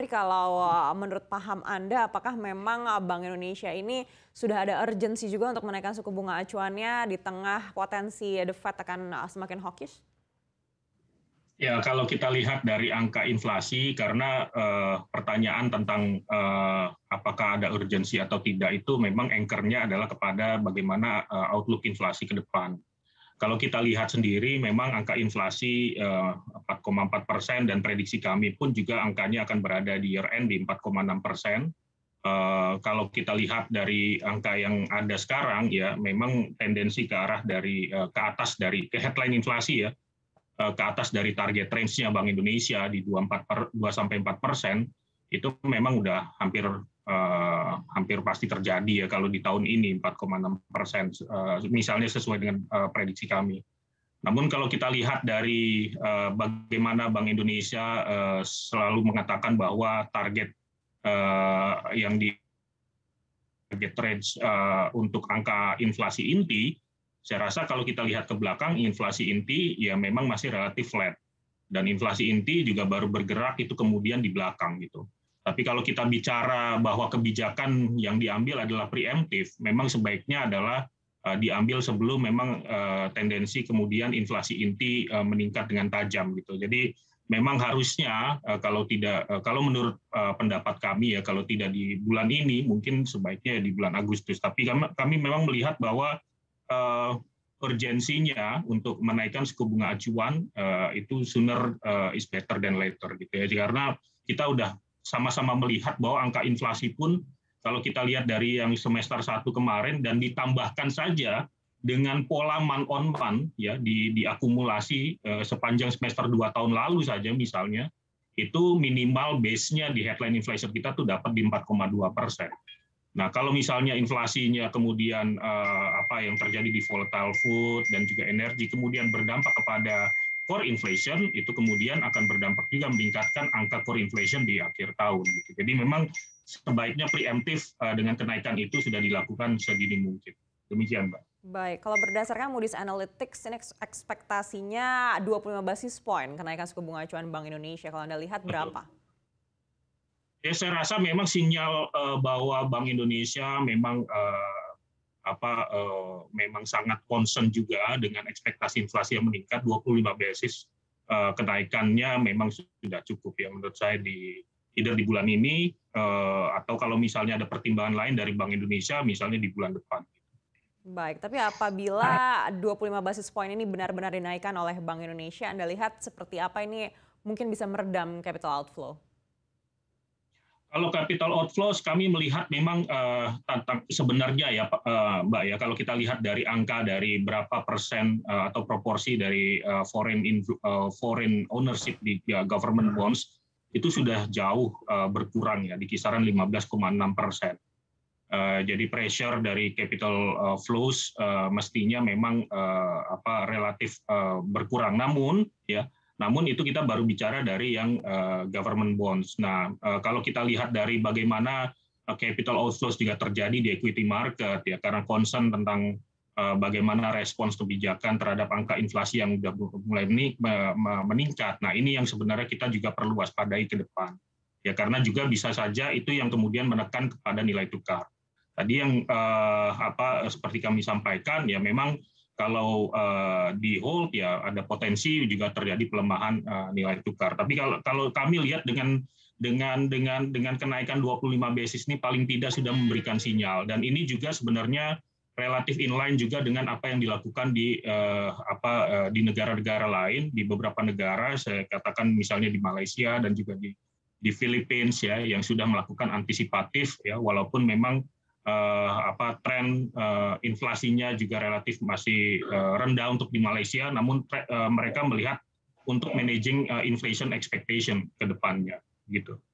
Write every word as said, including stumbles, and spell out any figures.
Tapi kalau uh, menurut paham Anda, apakah memang uh, Bank Indonesia ini sudah ada urgensi juga untuk menaikkan suku bunga acuannya di tengah potensi The Fed akan uh, semakin hawkish? Ya, kalau kita lihat dari angka inflasi, karena eh, pertanyaan tentang eh, apakah ada urgensi atau tidak itu memang anchor-nya adalah kepada bagaimana eh, outlook inflasi ke depan. Kalau kita lihat sendiri, memang angka inflasi eh, empat koma empat persen dan prediksi kami pun juga angkanya akan berada di year end di empat koma enam persen. Uh, kalau kita lihat dari angka yang ada sekarang, ya memang tendensi ke arah dari uh, ke atas dari ke headline inflasi ya, ke atas dari target range-nya Bank Indonesia di dua sampai empat persen, itu memang udah hampir uh, hampir pasti terjadi ya kalau di tahun ini empat koma enam persen, uh, misalnya sesuai dengan uh, prediksi kami. Namun kalau kita lihat dari uh, bagaimana Bank Indonesia uh, selalu mengatakan bahwa target uh, yang di target range uh, untuk angka inflasi inti, saya rasa kalau kita lihat ke belakang, inflasi inti ya memang masih relatif flat. Dan inflasi inti juga baru bergerak itu kemudian di belakang gitu. Tapi kalau kita bicara bahwa kebijakan yang diambil adalah preemptif, memang sebaiknya adalah uh, diambil sebelum memang uh, tendensi kemudian inflasi inti uh, meningkat dengan tajam gitu. Jadi memang harusnya uh, kalau tidak uh, kalau menurut uh, pendapat kami ya kalau tidak di bulan ini mungkin sebaiknya di bulan Agustus. Tapi kami, kami memang melihat bahwa Uh, urgensinya untuk menaikkan suku bunga acuan uh, itu sooner uh, is better than later gitu ya, karena kita udah sama-sama melihat bahwa angka inflasi pun kalau kita lihat dari yang semester satu kemarin dan ditambahkan saja dengan pola month on month ya di diakumulasi uh, sepanjang semester dua tahun lalu saja misalnya itu minimal base-nya di headline inflation kita tuh dapat di empat koma dua persen. Nah, kalau misalnya inflasinya kemudian uh, apa yang terjadi di volatile food dan juga energi kemudian berdampak kepada core inflation, itu kemudian akan berdampak juga meningkatkan angka core inflation di akhir tahun. Gitu. Jadi memang sebaiknya preemptif uh, dengan kenaikan itu sudah dilakukan sedini mungkin. Demikian, Mbak. Baik, kalau berdasarkan Moody's Analytics, ini ekspektasinya dua puluh lima basis point kenaikan suku bunga acuan Bank Indonesia. Kalau Anda lihat berapa? Betul. Ya, saya rasa memang sinyal uh, bahwa Bank Indonesia memang uh, apa uh, memang sangat concern juga dengan ekspektasi inflasi yang meningkat. Dua puluh lima basis uh, kenaikannya memang sudah cukup ya menurut saya di either di bulan ini uh, atau kalau misalnya ada pertimbangan lain dari Bank Indonesia misalnya di bulan depan. Baik, tapi apabila dua puluh lima basis point ini benar-benar dinaikkan oleh Bank Indonesia, Anda lihat seperti apa ini mungkin bisa meredam capital outflow? Kalau capital outflows kami melihat memang uh, tantang sebenarnya ya uh, Mbak ya kalau kita lihat dari angka dari berapa persen uh, atau proporsi dari uh, foreign in, uh, foreign ownership di ya, government bonds itu sudah jauh uh, berkurang ya di kisaran lima belas koma enam persen. Uh, jadi pressure dari capital uh, flows uh, mestinya memang uh, apa relatif uh, berkurang. Namun ya Namun itu kita baru bicara dari yang uh, government bonds. Nah, uh, kalau kita lihat dari bagaimana uh, capital outflows juga terjadi di equity market ya karena concern tentang uh, bagaimana respons kebijakan terhadap angka inflasi yang sudah mulai meningkat. Nah, ini yang sebenarnya kita juga perlu waspadai ke depan. Ya karena juga bisa saja itu yang kemudian menekan kepada nilai tukar. Tadi yang uh, apa seperti kami sampaikan ya memang kalau uh, di hold ya ada potensi juga terjadi pelemahan uh, nilai tukar. Tapi kalau kalau kami lihat dengan dengan dengan dengan kenaikan dua puluh lima basis ini paling tidak sudah memberikan sinyal dan ini juga sebenarnya relatif inline juga dengan apa yang dilakukan di uh, apa uh, di negara-negara lain, di beberapa negara saya katakan misalnya di Malaysia dan juga di di Filipina ya yang sudah melakukan antisipatif ya walaupun memang Uh, apa tren uh, inflasinya juga relatif masih uh, rendah untuk di Malaysia, namun uh, mereka melihat untuk managing uh, inflation expectation ke depannya, gitu.